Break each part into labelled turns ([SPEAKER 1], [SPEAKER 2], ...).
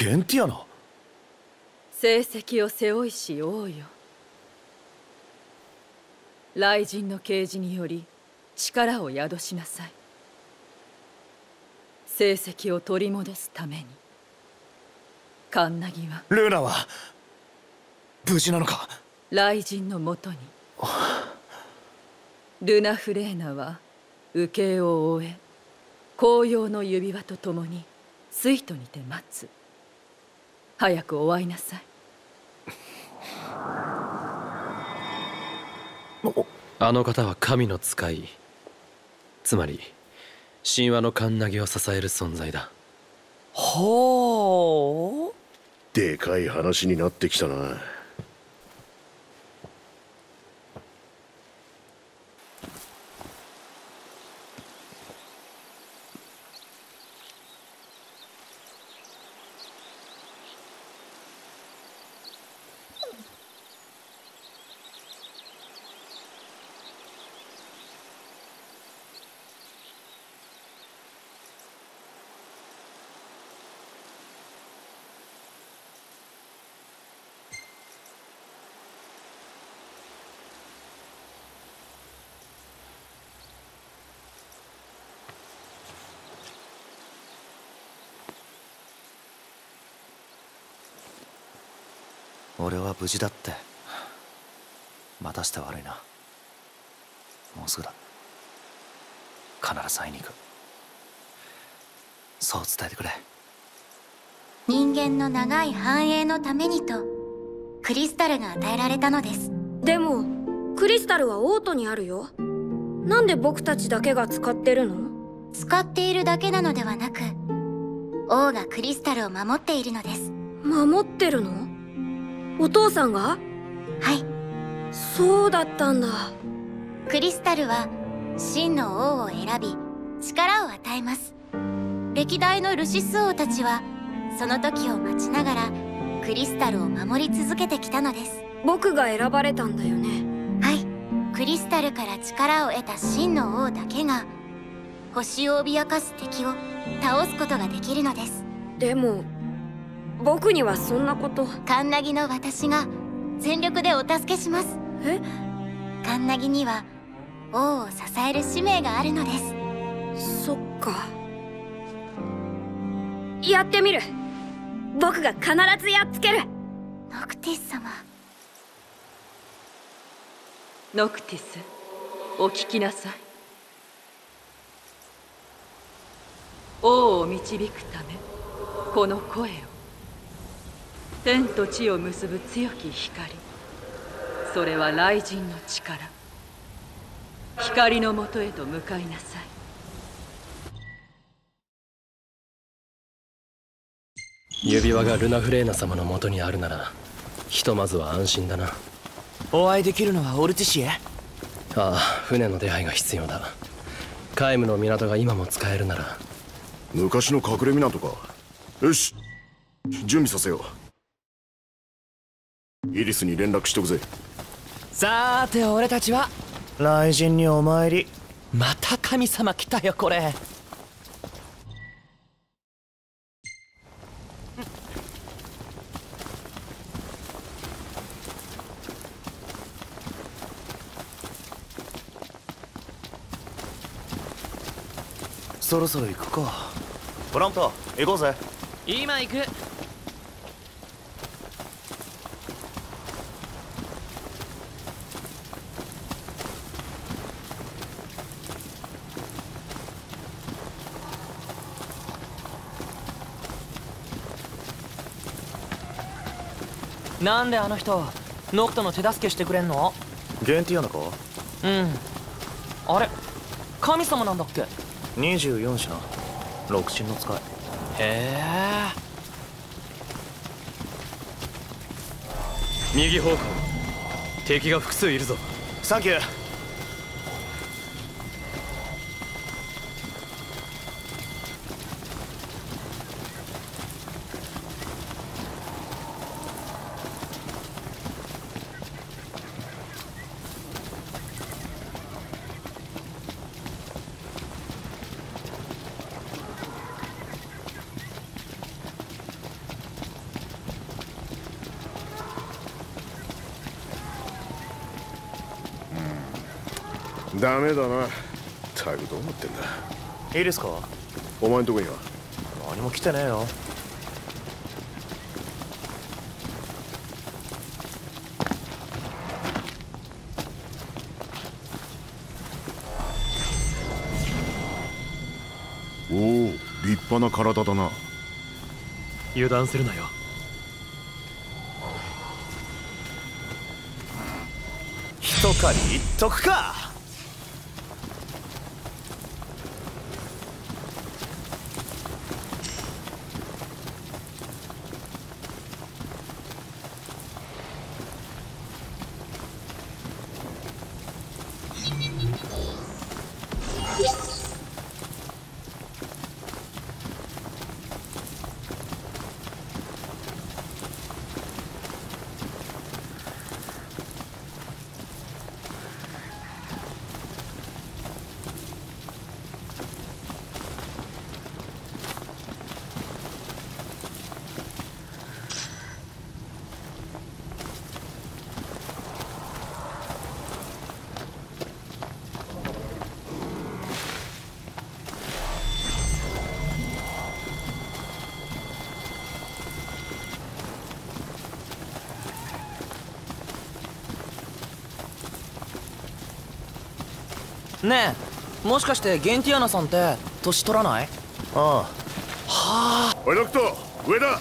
[SPEAKER 1] ゲンティアナ。
[SPEAKER 2] 成績を背負いし王よ。雷神の啓示により力を宿しなさい。成績を取り戻すために。カンナギは
[SPEAKER 1] ルナは無事なのか。
[SPEAKER 2] 雷神のもとに。ルナフレーナは受刑を終え、紅葉の指輪とともに水都にて待つ。早くお会いなさい。
[SPEAKER 3] あの方は神の使い、つまり神話のカンナギを支える存在だ。
[SPEAKER 1] ほう、
[SPEAKER 4] でかい話になってきたな。
[SPEAKER 1] 俺は無事だって。またして悪いな。もうすぐだ。必ず会いに行く。そう伝えてくれ。
[SPEAKER 5] 人間の長い繁栄のためにとクリスタルが与えられたのです。
[SPEAKER 6] でもクリスタルはオートにあるよ。なんで僕たちだけが使ってるの？
[SPEAKER 5] 使っているだけなのではなく、王がクリスタルを守っているのです。
[SPEAKER 6] 守ってるの？お父さんが？
[SPEAKER 5] はい。
[SPEAKER 6] そうだったんだ。
[SPEAKER 5] クリスタルは真の王を選び力を与えます。歴代のルシス王たちはその時を待ちながらクリスタルを守り続けてきたのです。
[SPEAKER 6] 僕が選ばれたんだよね。
[SPEAKER 5] はい。クリスタルから力を得た真の王だけが星を脅かす敵を倒すことができるのです。
[SPEAKER 6] でも僕にはそんなこと。
[SPEAKER 5] カンナギの私が全力でお助けします。
[SPEAKER 6] え？
[SPEAKER 5] カンナギには王を支える使命があるのです。
[SPEAKER 6] そっか。やってみる。僕が必ずやっつける。
[SPEAKER 5] ノクティス様。
[SPEAKER 2] ノクティス、お聞きなさい。王を導くためこの声を。天と地を結ぶ強き光、それは雷神の力。光のもとへと向かいなさい。
[SPEAKER 3] 指輪がルナフレーナ様のもとにあるなら、ひとまずは安心だな。
[SPEAKER 1] お会いできるのはオルティシエ？
[SPEAKER 3] ああ、船の出配が必要だ。カイムの港が今も使えるなら。
[SPEAKER 4] 昔の隠れ港か。よし、準備させよう。イリスに連絡しとくぜ。
[SPEAKER 1] さーて俺たちは雷神にお参り。また神様来たよこれ。そろそろ行くか。プラント行こうぜ。
[SPEAKER 7] 今行く。なんであの人ノクトの手助けしてくれんの？
[SPEAKER 1] ゲンティアナか？
[SPEAKER 7] うん。あれ神様なんだっけ
[SPEAKER 1] ？24種な六神の使い。
[SPEAKER 7] へえ。
[SPEAKER 3] 右方向敵が複数いるぞ。
[SPEAKER 1] サンキュー。
[SPEAKER 4] ダメだな。タグどう思ってんだ。
[SPEAKER 1] いいですか？
[SPEAKER 4] お前んとこには
[SPEAKER 1] 何も来てねえよ。
[SPEAKER 4] おお、立派な体だな。
[SPEAKER 3] 油断するなよ。
[SPEAKER 1] 一狩り一徳か。
[SPEAKER 7] ねえ、もしかしてゲンティアナさんって年取らない？
[SPEAKER 1] あ
[SPEAKER 4] おいドクト上だ。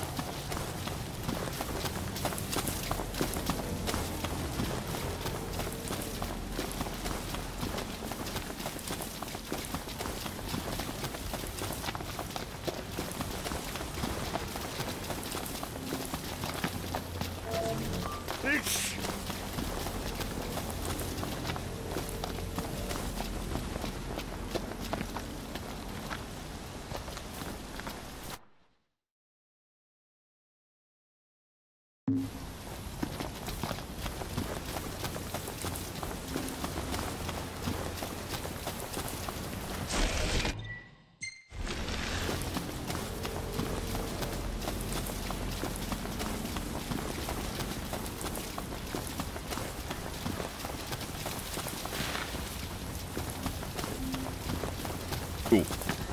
[SPEAKER 4] お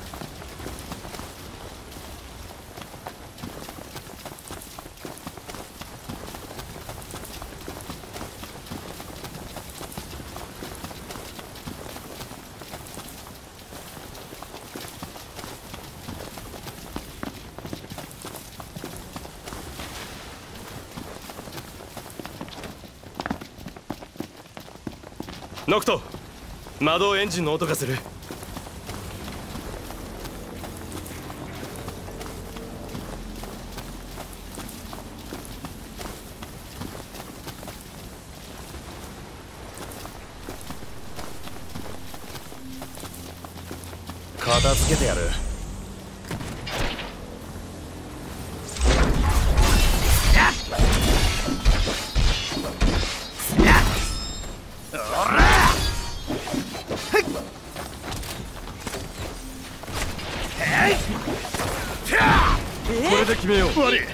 [SPEAKER 3] ノクト、魔導エンジンの音がする。
[SPEAKER 1] 片付けてやる。
[SPEAKER 3] これで決めよう。
[SPEAKER 4] 悪い。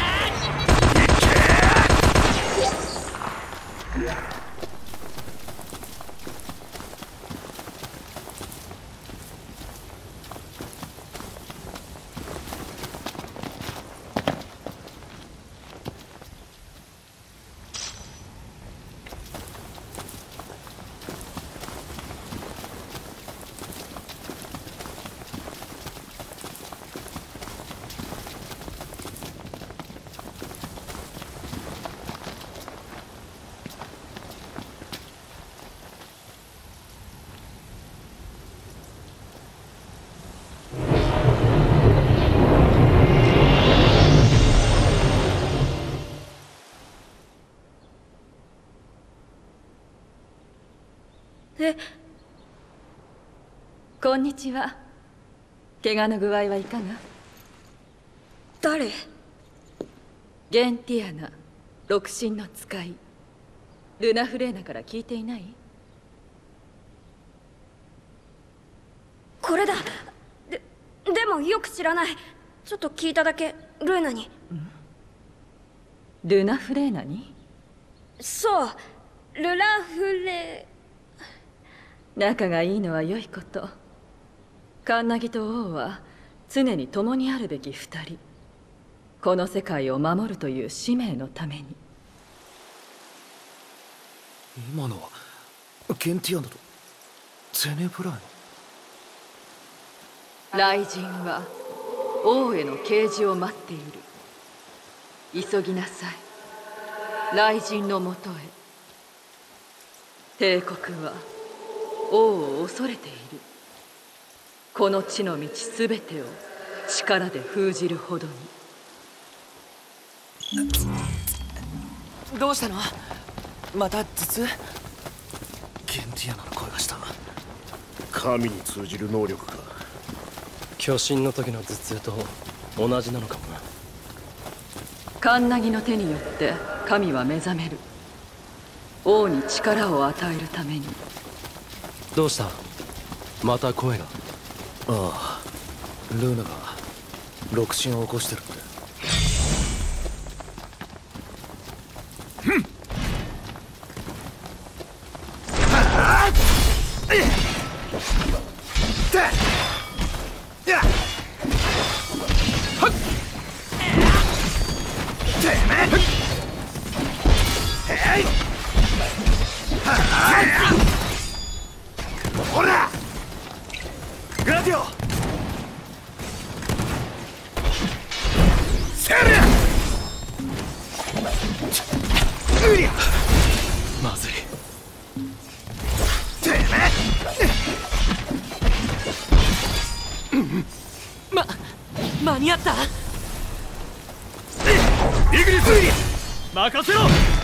[SPEAKER 2] こんにちは。怪我の具合はいかが？
[SPEAKER 6] 誰？
[SPEAKER 2] ゲンティアナ、六神の使いルナフレーナから聞いていない？
[SPEAKER 6] これだ。でもよく知らない。ちょっと聞いただけ。ルーナに。
[SPEAKER 2] ルナフレーナに？
[SPEAKER 6] そう、ルラフレ
[SPEAKER 2] 仲がいいのは良いこと。カンナギと王は常に共にあるべき二人。この世界を守るという使命のために。
[SPEAKER 1] 今のはゲンティアナとゼネブラーノ。
[SPEAKER 2] 雷神は王への啓示を待っている。急ぎなさい、雷神のもとへ。帝国は王を恐れている。この地の道すべてを力で封じるほどに。
[SPEAKER 7] どうしたの？また頭痛？
[SPEAKER 1] ゲンティアナの声がした。
[SPEAKER 4] 神に通じる能力か。
[SPEAKER 3] 巨神の時の頭痛と同じなのかもな。
[SPEAKER 2] カンナギの手によって神は目覚める。王に力を与えるために。
[SPEAKER 3] どうした？また声が。
[SPEAKER 1] ああ、ルーナが六神を起こしてるって。グラディオセルウリアまずい。てめ
[SPEAKER 7] え間に合った。
[SPEAKER 1] イグニスウリア任せろ。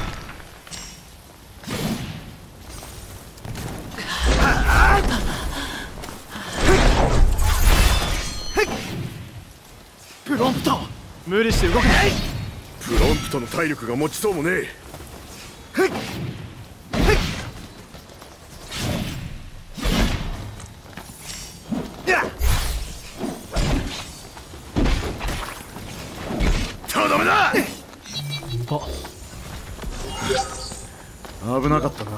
[SPEAKER 1] プロンプト無理して動けない。
[SPEAKER 4] プロンプトの体力が持ちそうもねえ。とどめだ。危なかったな。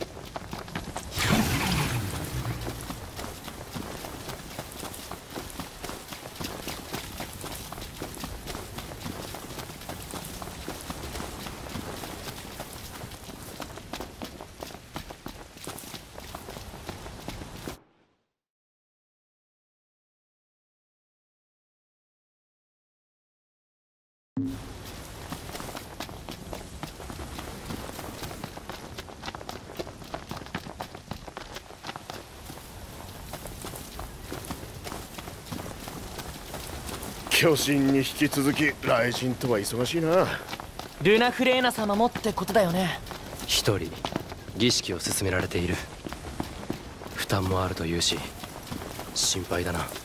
[SPEAKER 4] 巨神に引き続き雷神とは忙しいな。
[SPEAKER 7] ルナフレーナ様もってことだよね。
[SPEAKER 3] 一人儀式を進められている。負担もあるというし心配だな。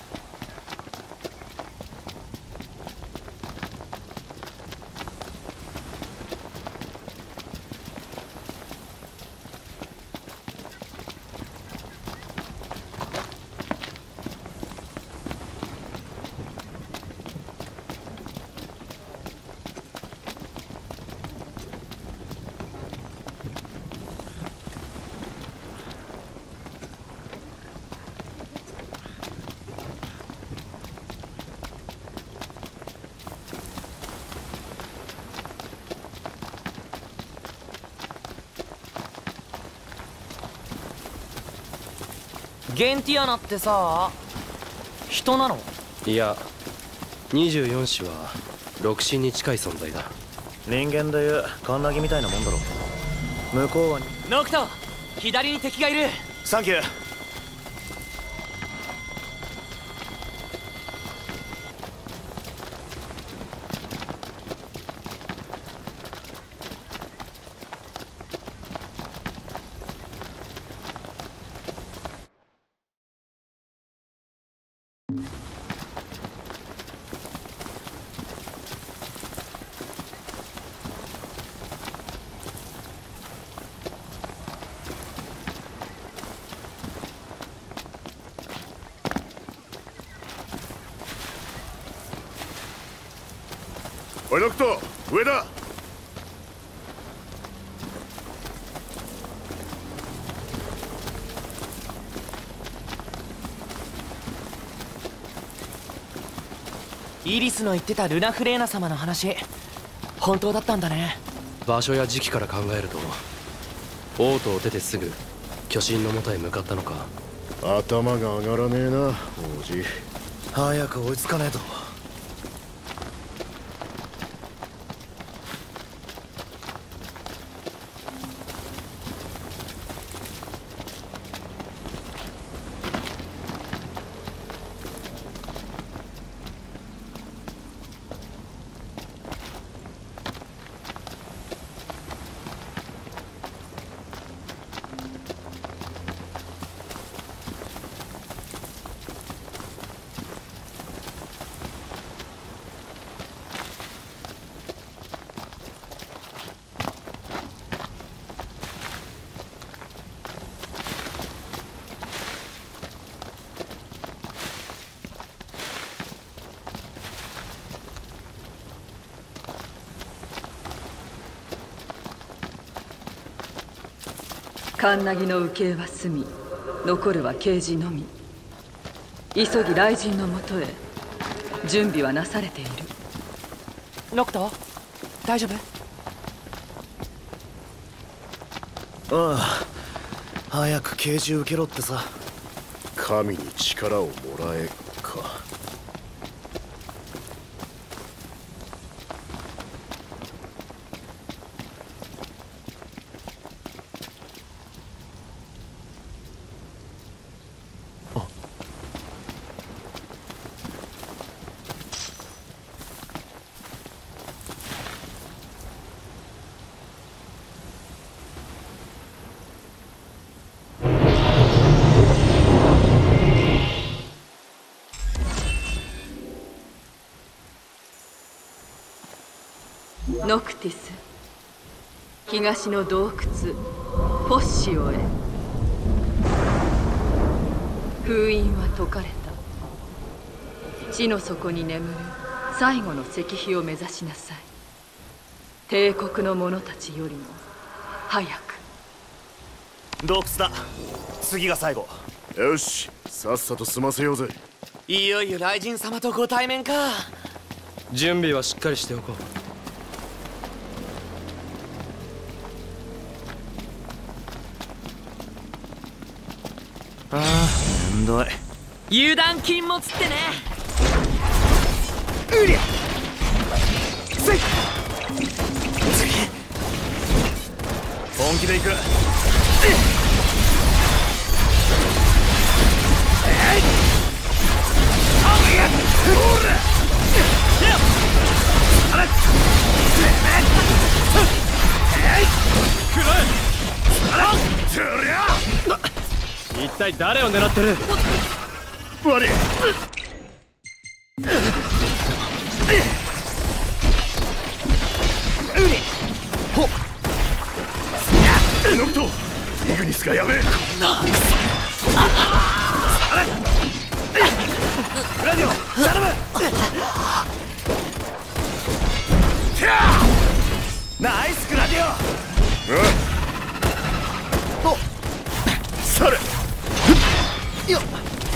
[SPEAKER 7] ゲンティアナってさ、人なの？
[SPEAKER 3] いや、24子は六神に近い存在だ。
[SPEAKER 1] 人間でいうカンナギみたいなもんだろ。向こうは
[SPEAKER 7] ノクト、左に敵がいる。
[SPEAKER 1] サンキュー。
[SPEAKER 4] おいノクト、上だ。
[SPEAKER 7] イリスの言ってたルナフレーナ様の話本当だったんだね。
[SPEAKER 3] 場所や時期から考えると王都を出てすぐ巨神の元へ向かったのか。
[SPEAKER 4] 頭が上がらねえな王子。
[SPEAKER 1] 早く追いつかねえと。
[SPEAKER 2] カンナギの受けは済み、残るは刑事のみ。急ぎ雷神のもとへ。準備はなされている。
[SPEAKER 7] ノクト大丈夫？
[SPEAKER 1] ああ、早く刑事受けろってさ。
[SPEAKER 4] 神に力をもらえか。
[SPEAKER 2] ノクティス、東の洞窟ポッシオへ。封印は解かれた。地の底に眠る最後の石碑を目指しなさい。帝国の者たちよりも早く。
[SPEAKER 1] 洞窟だ。次が最後。
[SPEAKER 4] よし、さっさと済ませようぜ。
[SPEAKER 7] いよいよ雷神様とご対面か。
[SPEAKER 3] 準備はしっかりしておこう。
[SPEAKER 1] ああ、めんどい。
[SPEAKER 7] 油断禁物ってね。
[SPEAKER 1] うりゃせい。本気で行く。
[SPEAKER 3] 一体誰を狙ってる？
[SPEAKER 4] 悪い。ノクト、イグニスがやべえ。
[SPEAKER 1] グラディオ、頼む。ナイスグラディオ。
[SPEAKER 4] それ
[SPEAKER 1] よっ。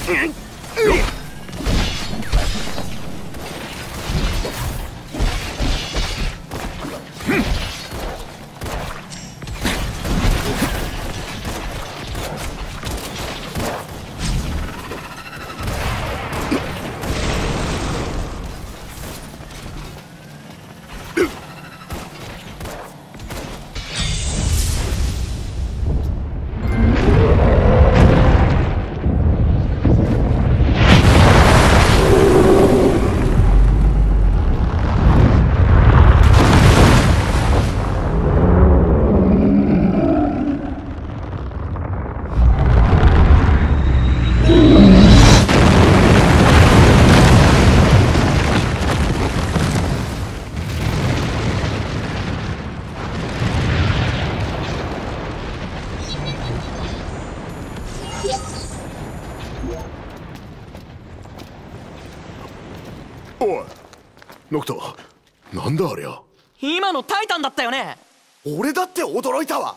[SPEAKER 4] おい、ノクト、なんだありゃ。
[SPEAKER 7] 今のタイタンだったよね。
[SPEAKER 1] 俺だって驚いたわ。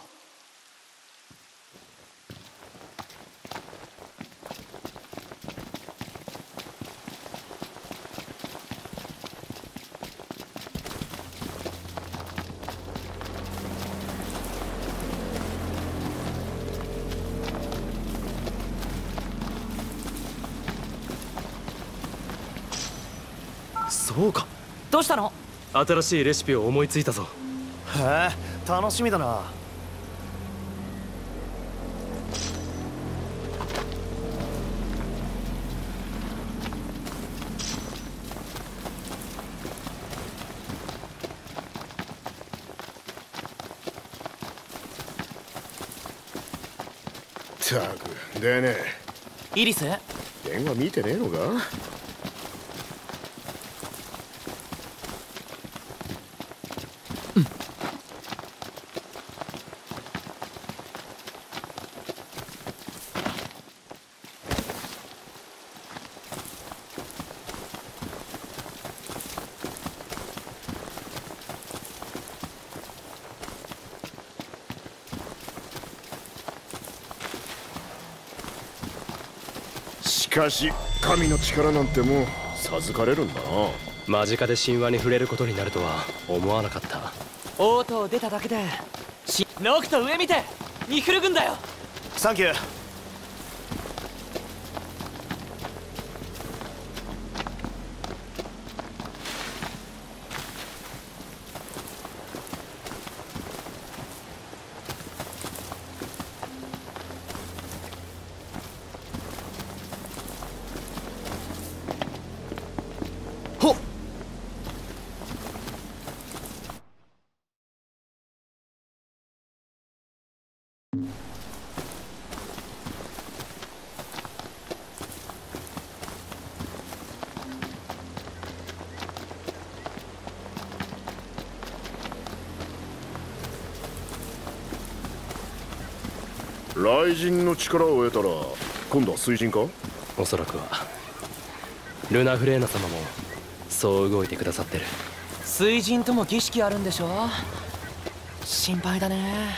[SPEAKER 1] そうか。
[SPEAKER 7] どうしたの？
[SPEAKER 3] 新しいレシピを思いついたぞ。
[SPEAKER 1] へえ、楽しみだな。
[SPEAKER 4] ったくでね
[SPEAKER 7] イリス？
[SPEAKER 4] 電話見てねえのか？しかし神の力なんてもう授かれるんだな。
[SPEAKER 3] 間近で神話に触れることになるとは思わなかった。
[SPEAKER 7] オートを出ただけでノクト上見てニフル軍だよ。
[SPEAKER 1] サンキュー。ほっ。
[SPEAKER 4] 雷神の力を得たら今度は水神か？
[SPEAKER 3] おそらくは。ルナフレーナ様もそう動いてくださってる。
[SPEAKER 7] 水神とも儀式あるんでしょ？心配だね。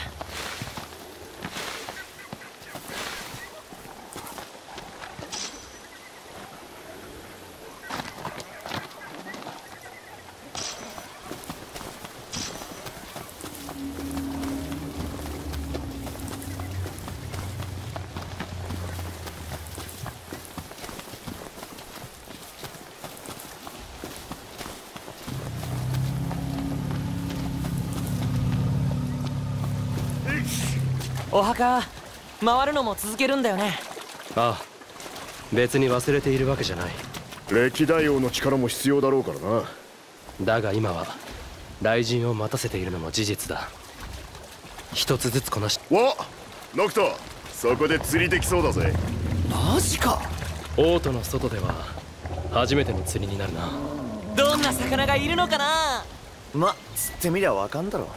[SPEAKER 7] お墓回るのも続けるんだよね。
[SPEAKER 3] ああ、別に忘れているわけじゃない。
[SPEAKER 4] 歴代王の力も必要だろうからな。
[SPEAKER 3] だが今は雷神を待たせているのも事実だ。一つずつこなし。
[SPEAKER 4] わっノクト、そこで釣りできそうだぜ。
[SPEAKER 1] マジか。
[SPEAKER 3] オートの外では初めての釣りになるな。
[SPEAKER 7] どんな魚がいるのかな？
[SPEAKER 1] ま、釣ってみりゃわかんだろ。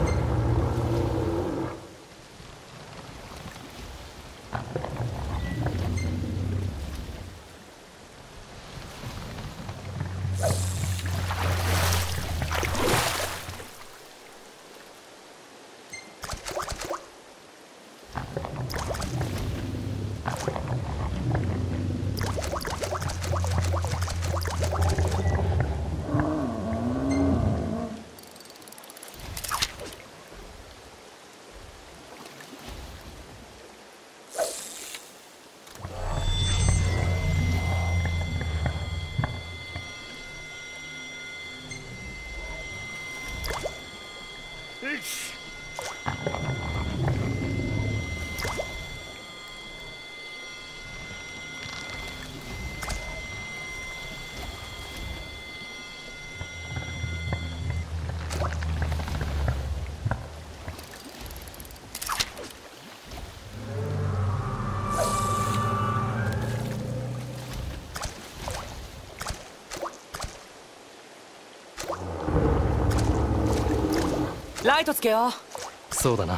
[SPEAKER 7] ライトつけよう。
[SPEAKER 3] そうだな。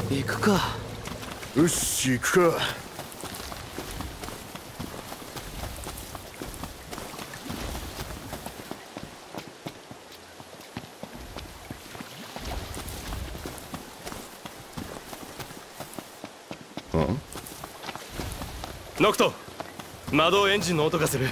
[SPEAKER 1] 行くか。
[SPEAKER 4] よし行くか。
[SPEAKER 3] ノクト、魔導エンジンの音がする。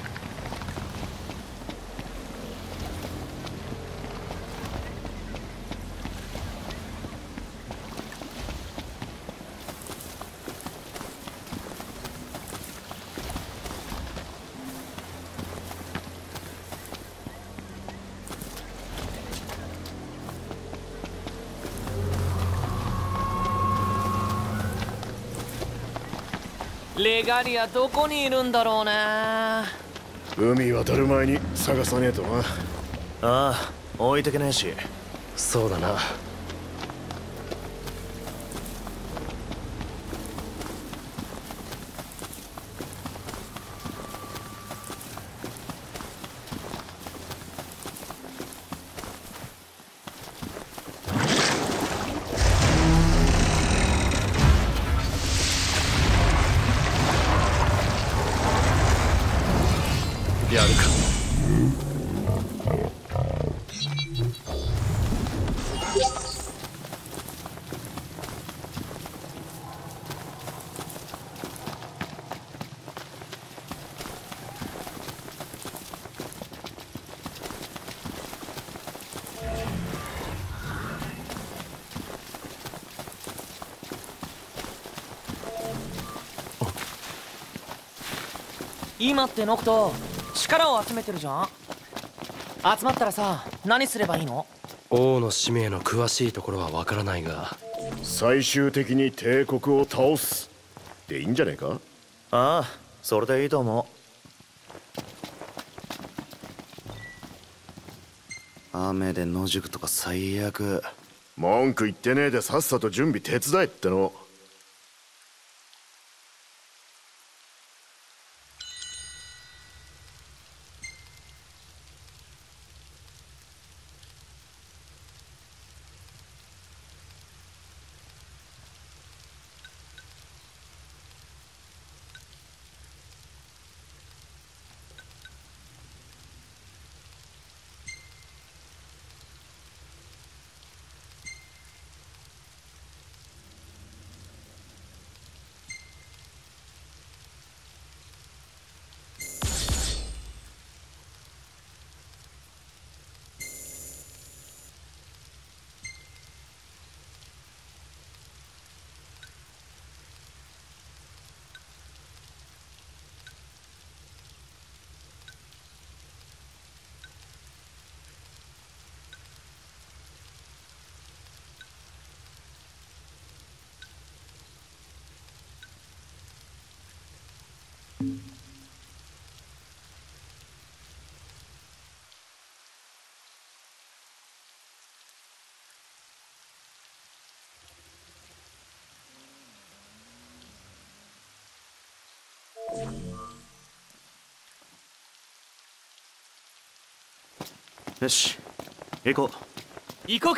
[SPEAKER 7] レガリアどこにいるんだろうね。
[SPEAKER 4] 海渡る前に探さねえとな。
[SPEAKER 1] ああ、置いてけねえし。
[SPEAKER 3] そうだな。やるか。
[SPEAKER 7] 今ってノクト力を集めてるじゃん。集まったらさ、何すればいいの？
[SPEAKER 3] 王の使命の詳しいところはわからないが、
[SPEAKER 4] 最終的に帝国を倒すでいいんじゃねえか。
[SPEAKER 1] ああ、それでいいと思う。雨で野宿とか最悪。
[SPEAKER 4] 文句言ってねえでさっさと準備手伝えっての。
[SPEAKER 1] よし、行こう。
[SPEAKER 7] 行こうか。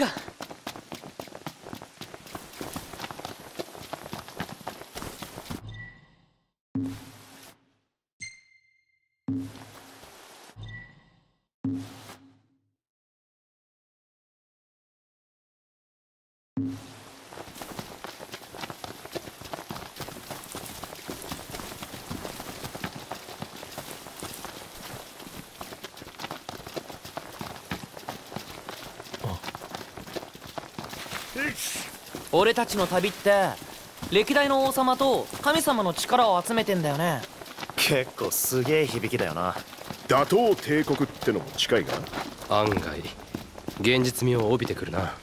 [SPEAKER 7] 俺たちの旅って歴代の王様と神様の力を集めてんだよね。
[SPEAKER 1] 結構すげえ響きだよな。
[SPEAKER 4] 打倒帝国ってのも近いが、
[SPEAKER 3] 案外現実味を帯びてくるな。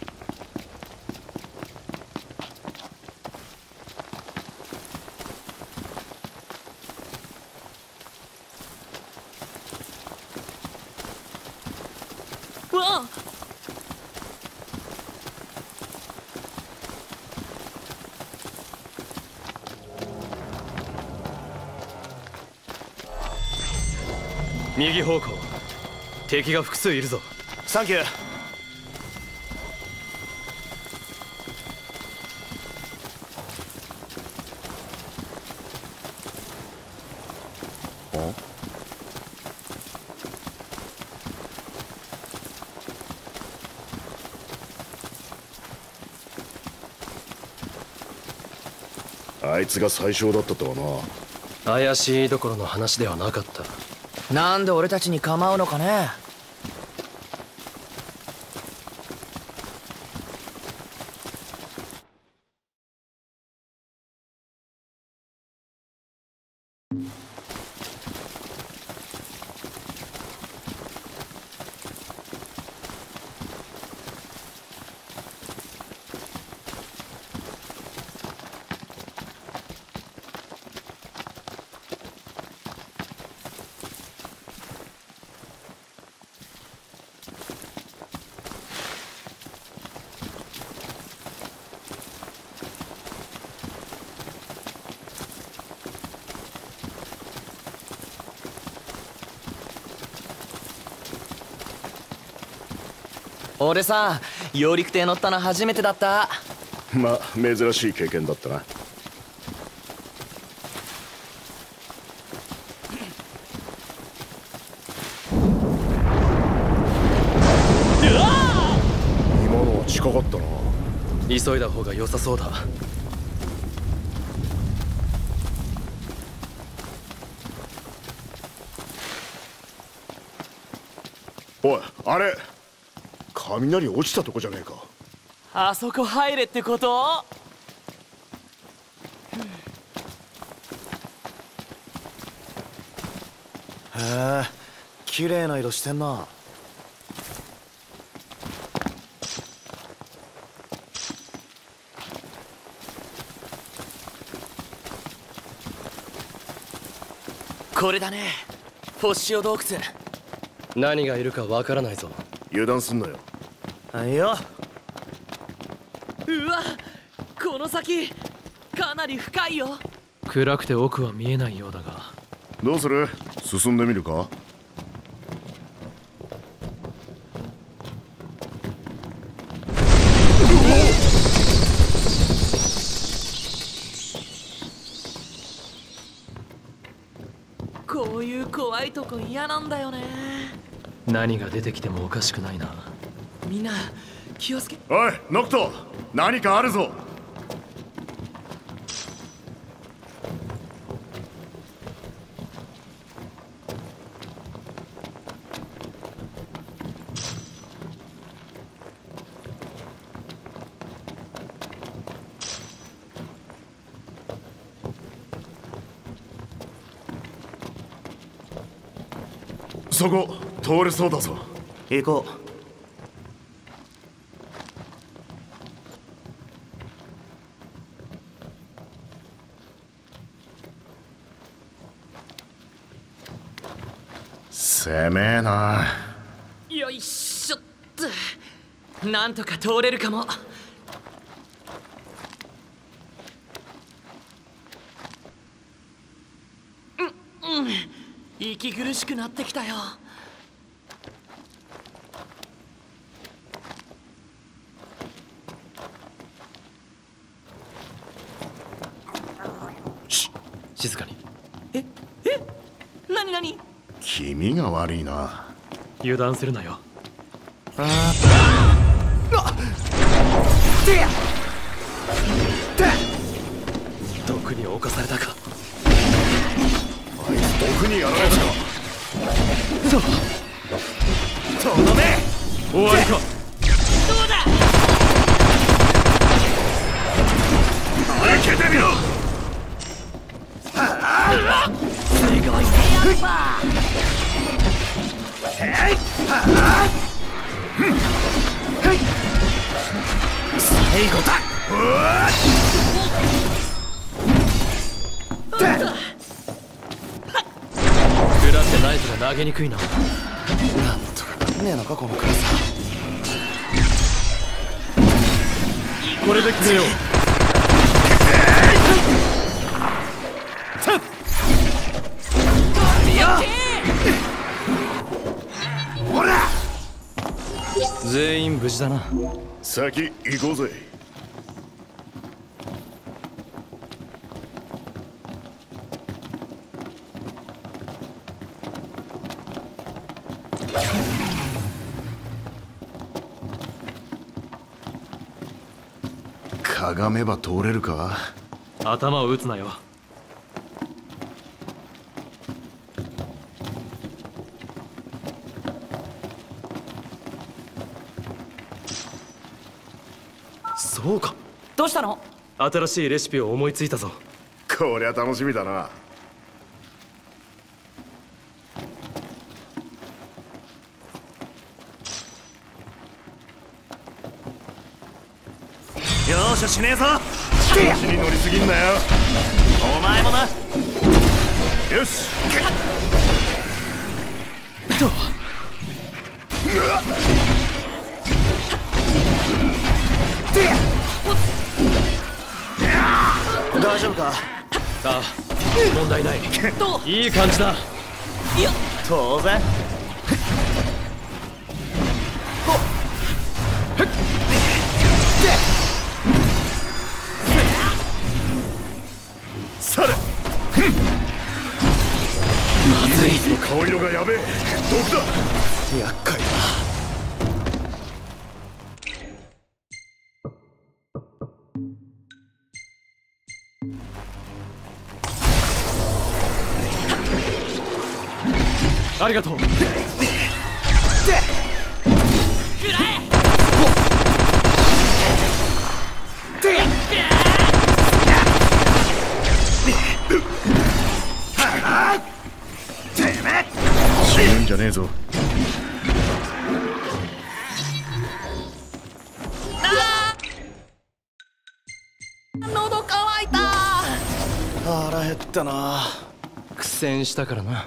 [SPEAKER 7] うわっ！
[SPEAKER 3] 右方向、敵が複数いるぞ。
[SPEAKER 1] サンキュー。
[SPEAKER 4] あいつが最小だったとはな。
[SPEAKER 3] 怪しいどころの話ではなかった。
[SPEAKER 7] なんで俺たちに構うのかね。俺さ、揚陸艇乗ったの初めてだった。
[SPEAKER 4] まあ珍しい経験だったな。今のは近かったな。
[SPEAKER 3] 急いだ方が良さそうだ。
[SPEAKER 4] おい、あれ雷落ちたとこじゃねえか。
[SPEAKER 7] あそこ入れってこと？
[SPEAKER 1] へえ、綺麗な色してんな。
[SPEAKER 7] これだね、フォッシオ洞窟。
[SPEAKER 3] 何がいるかわからないぞ。
[SPEAKER 4] 油断すんなよ。
[SPEAKER 1] はいよ。
[SPEAKER 7] うわ、この先かなり深いよ。
[SPEAKER 3] 暗くて奥は見えないようだが。
[SPEAKER 4] どうする？進んでみるか？
[SPEAKER 7] こういう怖いとこ嫌なんだよね。
[SPEAKER 3] 何が出てきてもおかしくないな。
[SPEAKER 7] みんな気をつけ。
[SPEAKER 4] おい、ノクト、何かあるぞ。そこ通れそうだぞ。
[SPEAKER 1] 行こう。
[SPEAKER 4] 攻めえな。
[SPEAKER 7] よいしょっと、なんとか通れるかも。息苦しくなってきたよ。
[SPEAKER 3] 静かに。
[SPEAKER 7] 何？
[SPEAKER 4] 君が悪いな。
[SPEAKER 3] 油断するなよ。毒に侵されたか。
[SPEAKER 4] あいつ毒にやられたか。
[SPEAKER 3] とどめ。終わりか。
[SPEAKER 7] どうだ。
[SPEAKER 4] 開けてみろ。
[SPEAKER 7] すごいね、やっぱ。
[SPEAKER 4] 最後だ。
[SPEAKER 3] 暗くてナイフが投げにくいな。
[SPEAKER 1] なんとかなんねえのかこの暗さ。
[SPEAKER 3] これで決めよう。全員無事だな。
[SPEAKER 4] 先行こうぜ。かがめば通れるか。
[SPEAKER 3] 頭を打つなよ。
[SPEAKER 1] そうか。
[SPEAKER 7] どうしたの？
[SPEAKER 3] 新しいレシピを思いついたぞ。
[SPEAKER 4] こりゃ楽しみだな。
[SPEAKER 1] 容赦しねえぞ。
[SPEAKER 4] 調子に乗りすぎんなよ。
[SPEAKER 1] お前もな。
[SPEAKER 4] よし。
[SPEAKER 1] 大丈夫か？
[SPEAKER 3] ああ、問題ない。いい感じだ。
[SPEAKER 1] 当然。
[SPEAKER 4] され。
[SPEAKER 1] まずい。
[SPEAKER 4] 顔色がやべえ。毒だ。
[SPEAKER 1] 厄介だ。
[SPEAKER 3] ありがとう。
[SPEAKER 4] 死ぬんじゃねえぞ。
[SPEAKER 7] 喉乾いた。
[SPEAKER 1] 腹減ったな。
[SPEAKER 3] 苦戦したからな。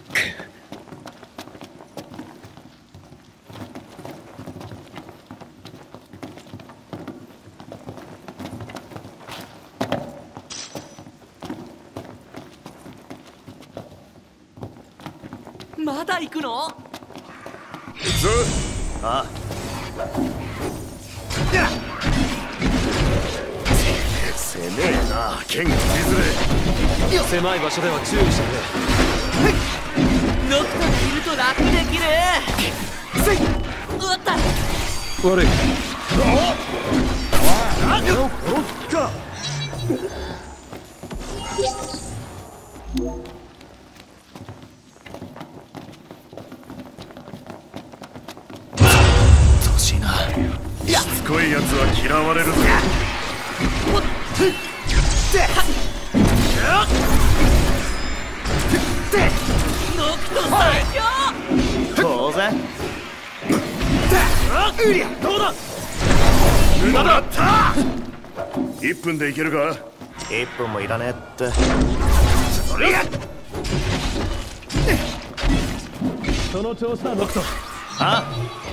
[SPEAKER 7] まだ行くの？
[SPEAKER 4] 行くぞ。
[SPEAKER 1] あ
[SPEAKER 4] せめえな。剣切りづれ。
[SPEAKER 3] 狭い場所では注意してくれ。
[SPEAKER 7] ノクトがいると楽できる。うわった。
[SPEAKER 3] 悪い。
[SPEAKER 1] 年な。
[SPEAKER 4] しつこいやつは嫌われるぞ。
[SPEAKER 7] ノクト最強。
[SPEAKER 1] 当然。
[SPEAKER 4] どうだ。無駄だった。1分でいけるか。
[SPEAKER 1] 1分もいらねえって。
[SPEAKER 3] その調子だ、ノクト。
[SPEAKER 1] あ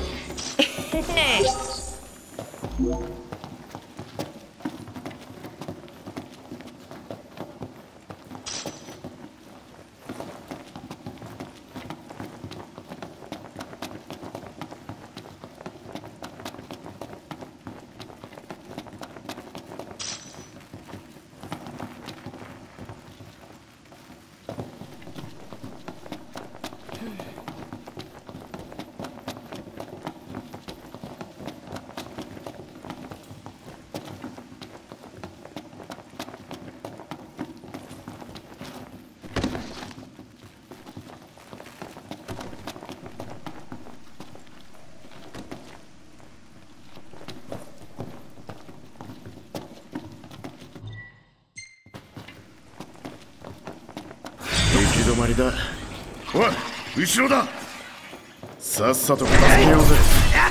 [SPEAKER 4] 行き止まりだ。おい、後ろだ。さっさと片付けようぜ。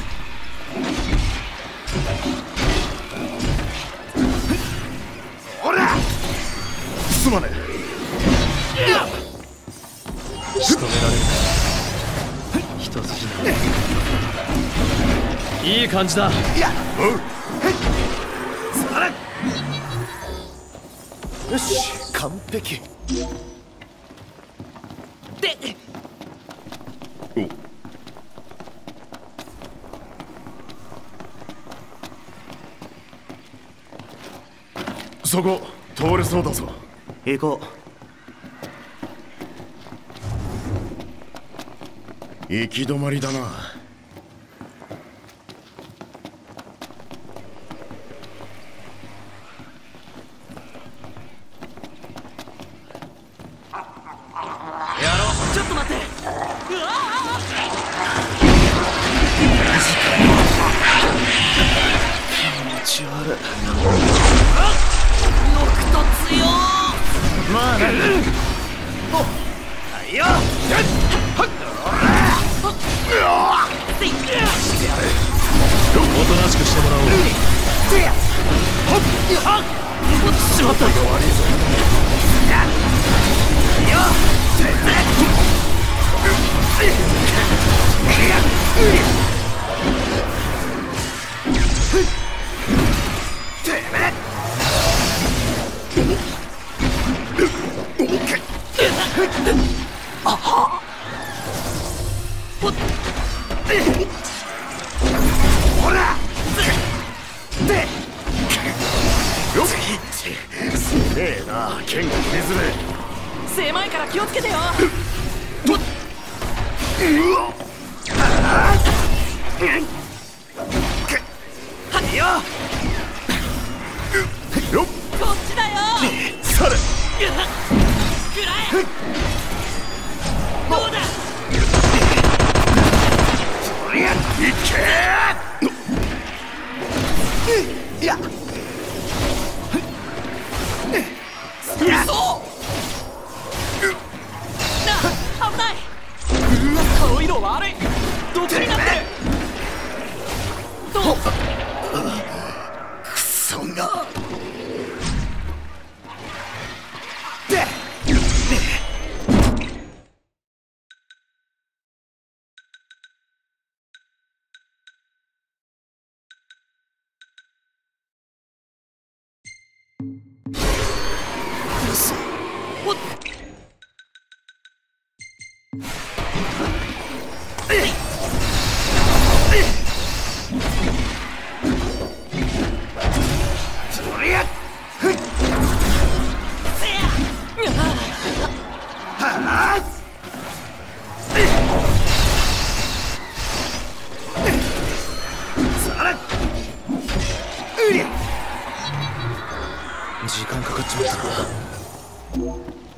[SPEAKER 4] ほら。すまねえ。
[SPEAKER 3] 仕留められる。一筋縄。いい感じだ。
[SPEAKER 4] おう。
[SPEAKER 1] よし、完璧。
[SPEAKER 7] で、
[SPEAKER 4] そこ通れそうだぞ。
[SPEAKER 1] 行こう。
[SPEAKER 4] 行き止まりだな。
[SPEAKER 3] おとなしくしてもらおう。しまった。悪いぞ。
[SPEAKER 4] ほらよっすげえな、剣が切りづれ。
[SPEAKER 7] 狭いから気をつけてよ。
[SPEAKER 4] よっ
[SPEAKER 7] こっちだよ。
[SPEAKER 4] それ
[SPEAKER 7] くらえ。どうだ。
[SPEAKER 4] そりゃいけ。いや
[SPEAKER 7] 嘘。危ない。顔色悪い。毒になってる。どう。
[SPEAKER 4] クソが
[SPEAKER 1] 時間かかっちまったな。